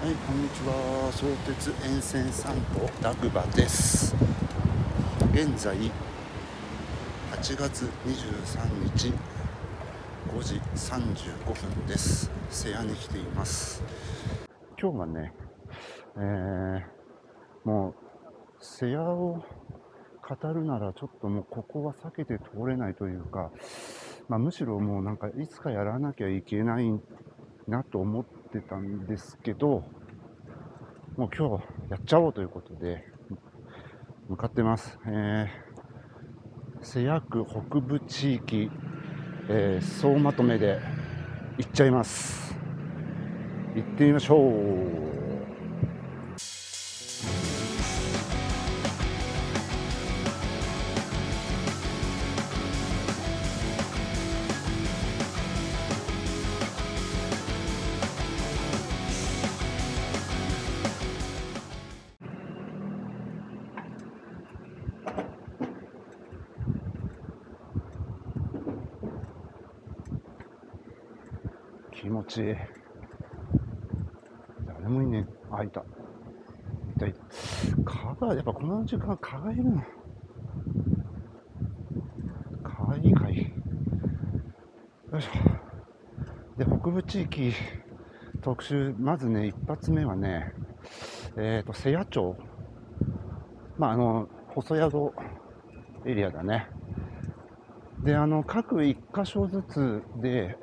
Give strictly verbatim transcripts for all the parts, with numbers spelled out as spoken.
はい、こんにちは。相鉄沿線散歩ラグバです。現在はちがつにじゅうさんにちごじさんじゅうごふんです。瀬谷に来ています。今日はね、えー、もう瀬谷を語るならちょっともうここは避けて通れないというか、まあ、むしろもうなんかいつかやらなきゃいけないなと思ってたんですけど、もう今日やっちゃおうということで向かってます。えー、瀬谷区北部地域、えー、総まとめで行っちゃいます。行ってみましょう。気持ちいい。誰もいねえ。あ、いた。いたいた。蚊が、やっぱこの時間蚊がいるの。かわいいかい。よいしょ。で、北部地域特集、まずね、一発目はね、えっ、ー、と、瀬谷町。まあ、あの、細宿エリアだね。で、あの、各一箇所ずつで、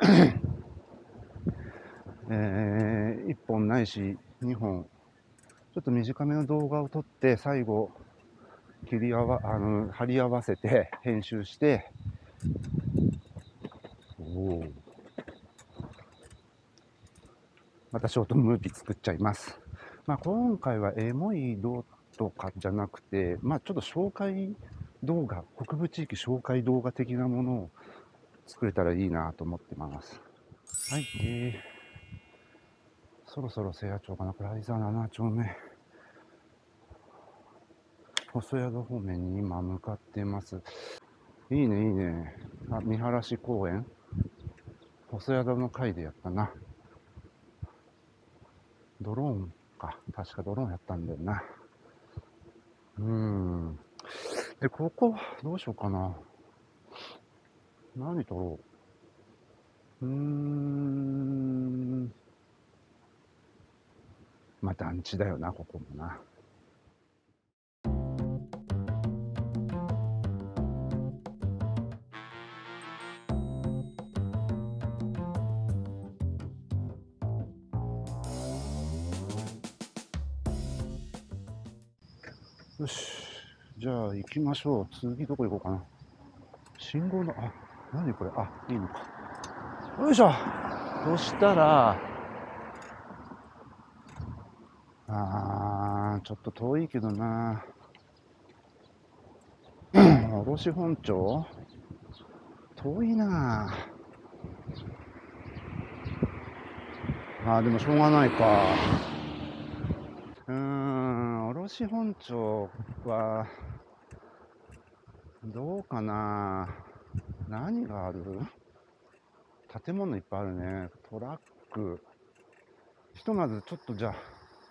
えー、いっぽんないしにほん、ちょっと短めの動画を撮って、最後、切り合わ、あの、貼り合わせて、編集して、おー、またショートムービー作っちゃいます。まあ、今回はエモい動とかじゃなくて、まあ、ちょっと紹介動画、北部地域紹介動画的なものを作れたらいいなと思ってます。はい、えー、そろそろ瀬谷町かな。これ相沢ななちょうめ。細宿方面に今向かっています。いいね、いいね。あ、見晴らし公園。細宿の回でやったな。ドローンか。確かドローンやったんだよな。うーん。で、ここ、どうしようかな。何撮ろう。うーん。まあ、団地だよな、ここもな。よし。じゃあ、行きましょう。次どこ行こうかな。信号の、あ、何これ。あ、いいのか。よいしょ。そしたら、あー、ちょっと遠いけどな。卸本町遠いな。あー、でもしょうがないか。うーん、卸本町は、どうかな。何がある？建物いっぱいあるね。トラック。ひとまずちょっとじゃあ、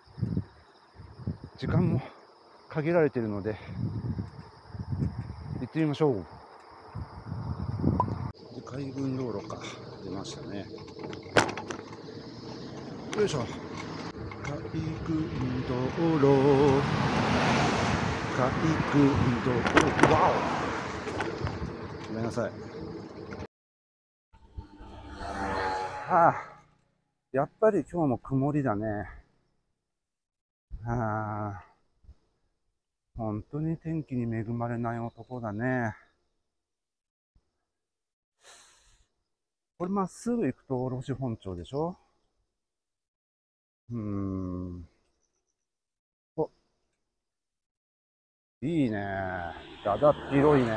時間も限られているので、行ってみましょう。で、海軍道路か。出ましたね。よいしょ。海軍道路。海軍道路。わお。ごめんなさい。ああ。やっぱり今日も曇りだね。ああ。本当に天気に恵まれない男だね。これまっすぐ行くと卸本町でしょ？うーん。お、いいね。だだっ広いね。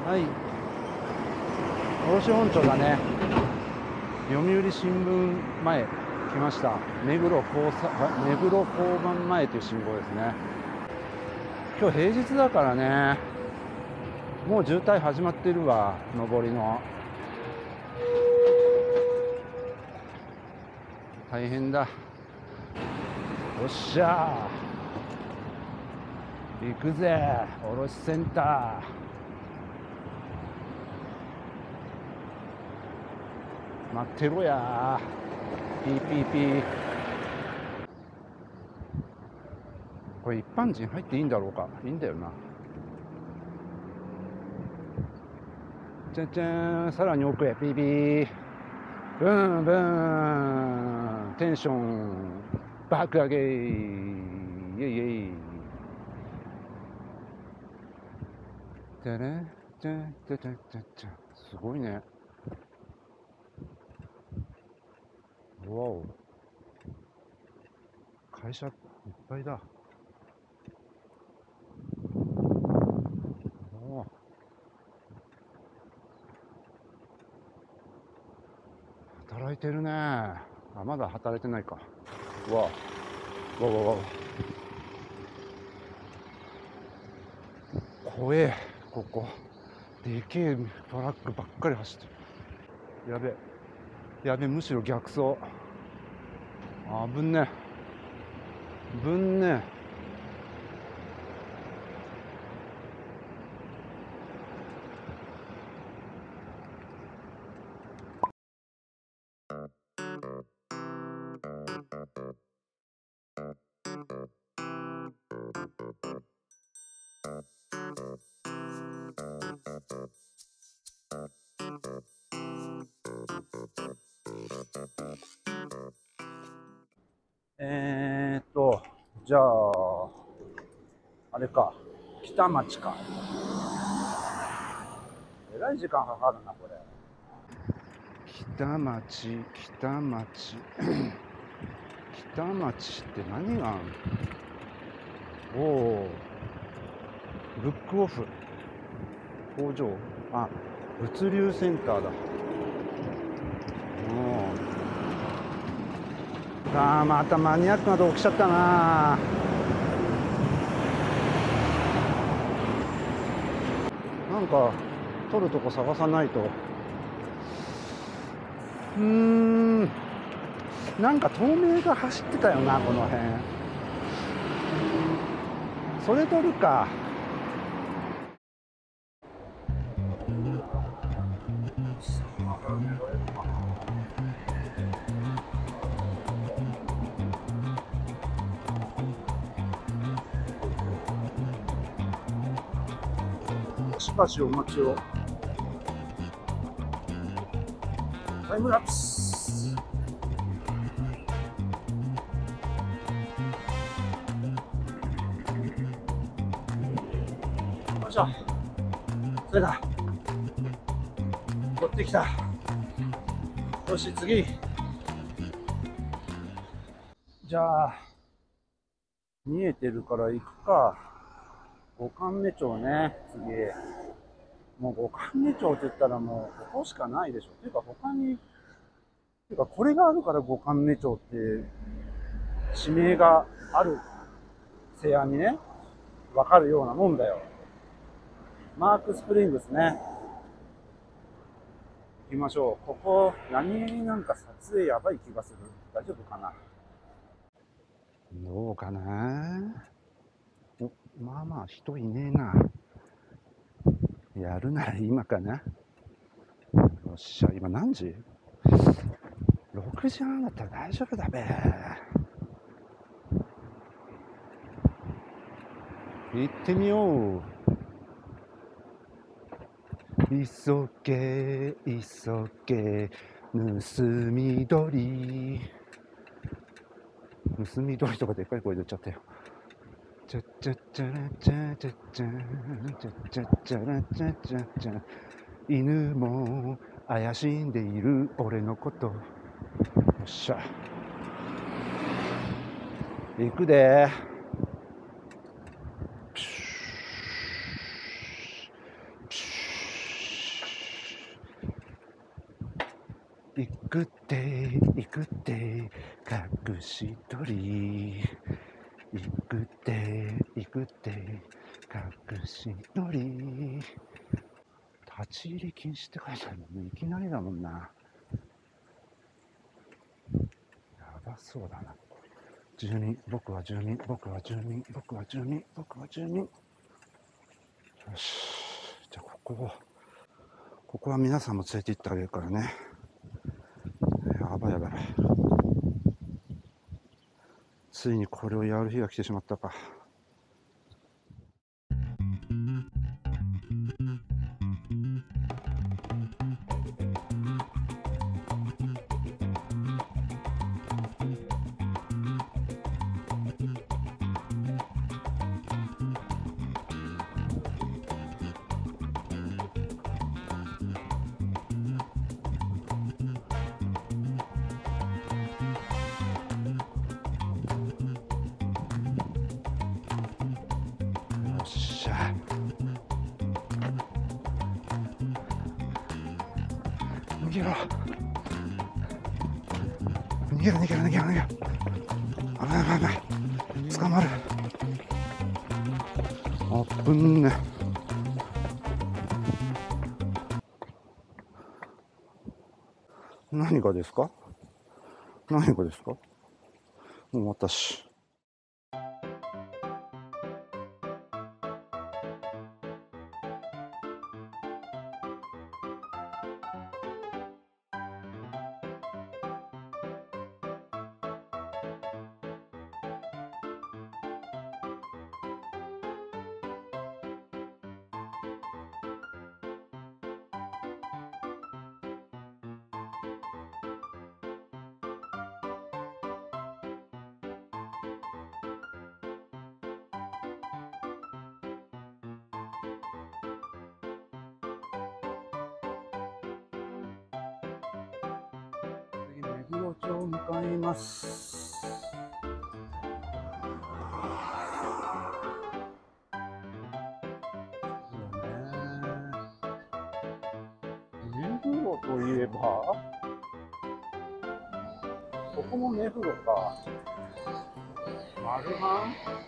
はい、卸本町だね。読売新聞前来ました。目黒交差目黒交番前という信号ですね。今日平日だからね、もう渋滞始まってるわ。上りの大変だ。よっしゃー、行くぜ卸センター。待ってろやー。ピーピーピー。これ一般人入っていいんだろうか。いいんだよな。じゃんじゃん、さらに奥へピーピー。ブーンブーン、テンション爆上げ、イエイイエイ。じゃねじゃんじゃじゃじゃじゃ。すごいね。わお、会社いっぱいだ。お、働いてるね。あ、まだ働いてないか。わわわわわ、怖え。ここでけえトラックばっかり走ってる。やべやべ、むしろ逆走。あぶんねぶんね。えーっとじゃああれか、北町か。えらい時間かかるなこれ。北町北町北町って何があるの？おお、ブックオフ工場、あ、物流センターだ。おお、あー、またマニアックなとこ来ちゃったな。なんか撮るとこ探さないと。うーん、なんか透明が走ってたよなこの辺。それ撮るか。しばしお待ちを。タイムラプス。よいしょ。それだ、取ってきた。よし、次。じゃあ見えてるから行くか。五関目町ね、次。もう五関目町って言ったらもうここしかないでしょ。っていうか他に、っていうかこれがあるから五関目町って地名があるせやにね、わかるようなもんだよ。マークスプリングスね。行きましょう。ここ何なんか撮影やばい気がする。大丈夫かな。どうかな。お、まあまあ人いねえな。やるなら今かな。よっしゃ、今何時？ ろく 時半だったら大丈夫だべ。行ってみよう。急げ急げ盗み取り。盗み取りとかでっかい声で言っちゃったよ。チャチャチャラチャチャチャチャチャチャラチャチャチャ。犬も怪しんでいる俺のこと。よっしゃ、行くで。 くって行くって隠し鳥、行くって行くって隠し鳥、立ち入り禁止って書いてあるもんね。いきなりだもんな。やばそうだな。住人、僕は住人、僕は住人、僕は住人、僕は住人。よし、じゃあここここは皆さんも連れて行ってあげるからね。やばいやばい。ついにこれをやる日が来てしまったか。よっしゃ。逃げろ。逃げろ逃げろ逃げろ逃げろ。危ない危ない危ない。捕まる。あぶんね。何がですか？何がですか？もう終わったし。目黒町向かいます。そうね。目黒といえば、ここも目黒か。マルハ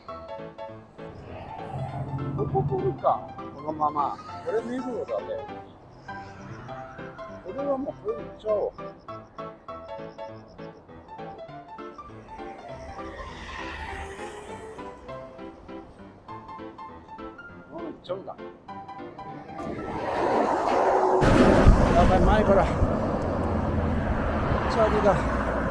ン？ここ来るか。このまま。これ目黒だね。これはもうこれ行っちゃおう。行っちゃうんだ。やばい、前からチャリが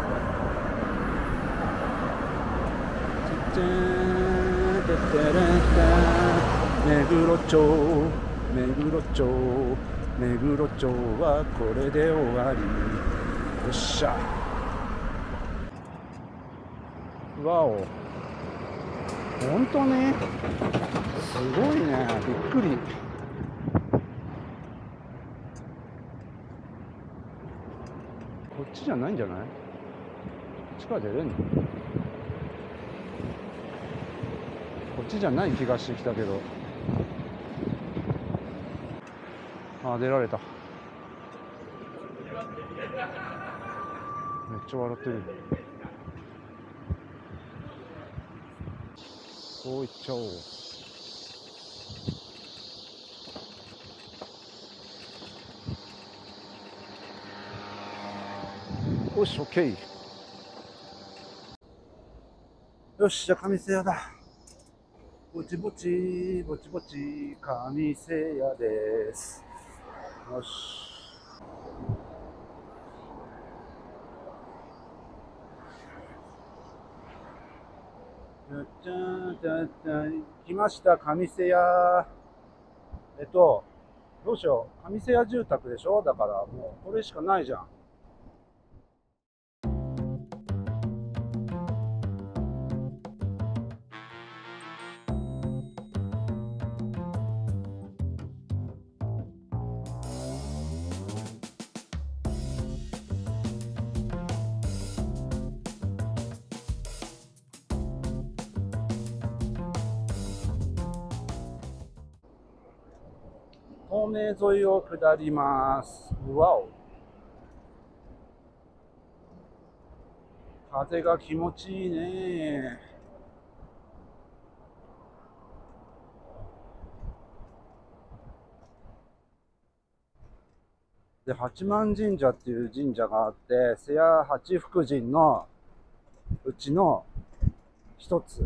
目黒町、目黒町、目黒町はこれで終わり。よっしゃ。わお、本当ね、すごいね、びっくり。こっちじゃないんじゃない？こっちから出れんの？こっちじゃない気がしてきたけど。あ、出られた。めっちゃ笑ってる。こういっちゃおう。よし、オッケー。よし、じゃあ上瀬屋だ。ぼちぼち、ぼちぼち、上瀬屋です。よし。じゃんじゃんじゃん、来ました、上瀬屋。えっと、どうしよう。上瀬屋住宅でしょ？だからもうこれしかないじゃん。東名沿いを下ります。わお。 風が気持ちいいね。で、八幡神社っていう神社があって、瀬谷八福神のうちの一つ。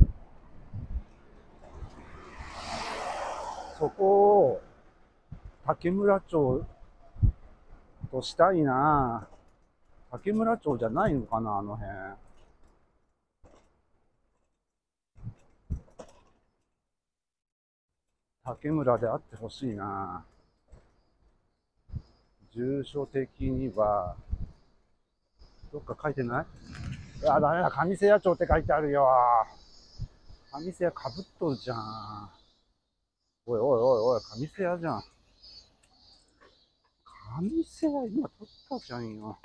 そこを竹村町としたいな。竹村町じゃないのかな、あの辺。竹村であってほしいな。住所的には、どっか書いてない？いや、ダメだ。上瀬谷町って書いてあるよ。上瀬谷かぶっとるじゃん。おいおいおいおい、上瀬谷じゃん。上瀬谷今取ったじゃんよ。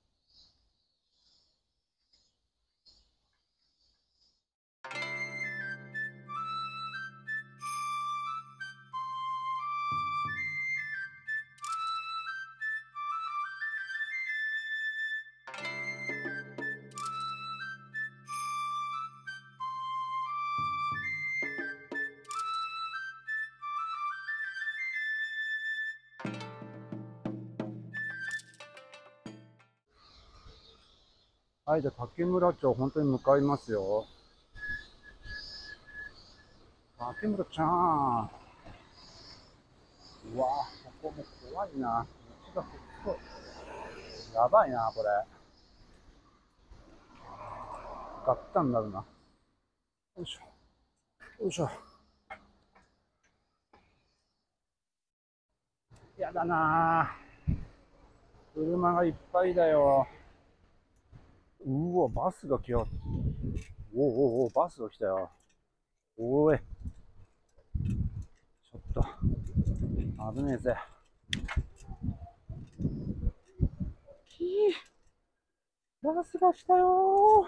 はい、じゃあ竹村町本当に向かいますよ。竹村ちゃん。うわぁ、ここも怖いな。道が細い。やばいな、これ。ガッタンになるな。よいしょ。よいしょ。やだなぁ。車がいっぱいだよ。うわ、バスが来よ。おおおお、バスが来たよ。おい。ちょっと、危ねえぜ。ひぃ、バスが来たよ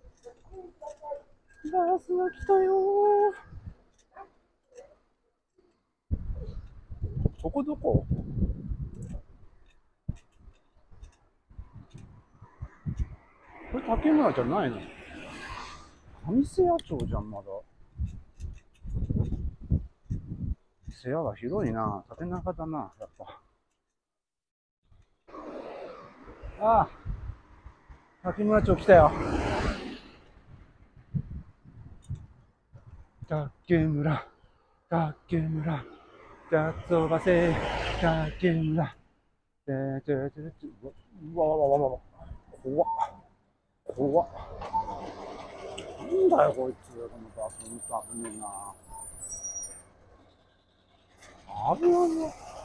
ー。バスが来たよー。ここどこ？これ竹村じゃないの？上瀬谷町じゃん、まだ。瀬谷は広いな。縦長だな、やっぱ。ああ、竹村町来たよ。竹村、竹村、かつおばせ、竹村。でででで、うわわわわわわ、怖っ。怖っ。なんだよ、こいつ。このバス、ほんと危ねえな。危ないな。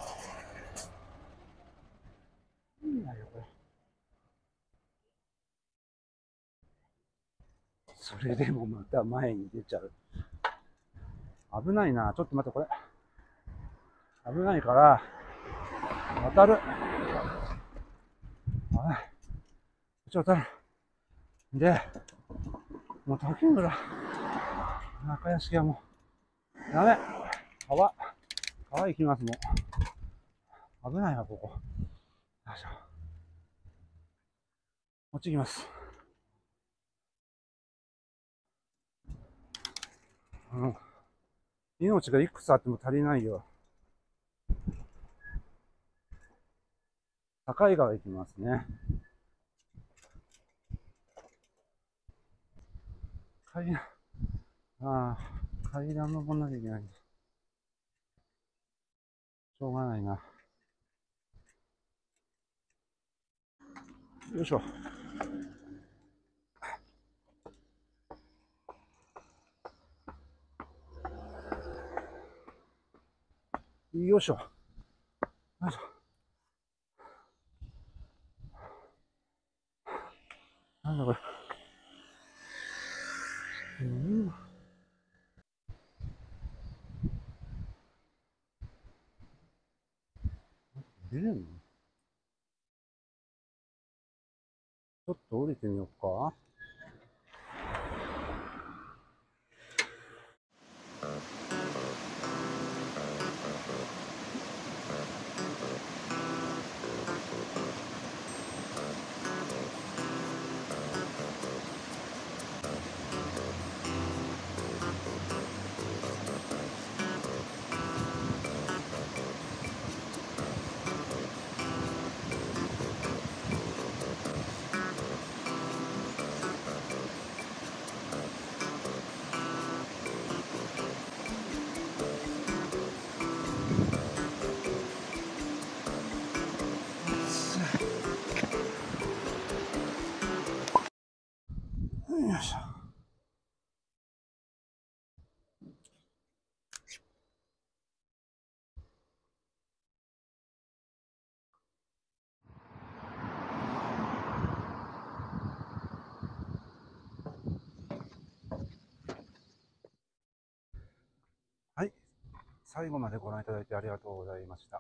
なんだよ、これ。それでもまた前に出ちゃう。危ないな。ちょっと待って、これ。危ないから、渡る。危ない。こっち渡る。で、もう竹村。中屋敷はもう、ダメ。川。川行きます、もう。危ないわ、ここ。よいしょ。こっち行きます。うん。命がいくつあっても足りないよ。境川行きますね。階段、ああ、階段登んなきゃいけないんだ。しょうがないな。よいしょ。よいしょ。よいしょ。なんだこれ。うん。出れんの？ちょっと降りてみようか。 最後までご覧いただいてありがとうございました。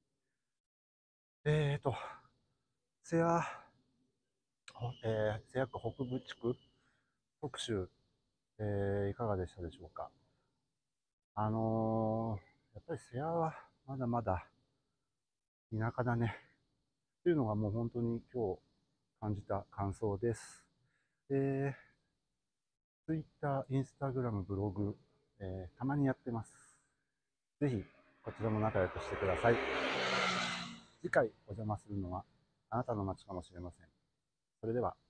えーと、瀬谷、えー、瀬谷区北部地区特集、えー、いかがでしたでしょうか。あのー、やっぱり瀬谷はまだまだ田舎だね。というのがもう本当に今日感じた感想です。えー、Twitter、Instagram、ブログ、えー、たまにやってます。ぜひ、こちらも仲良くしてください。次回お邪魔するのはあなたの街かもしれません。それでは。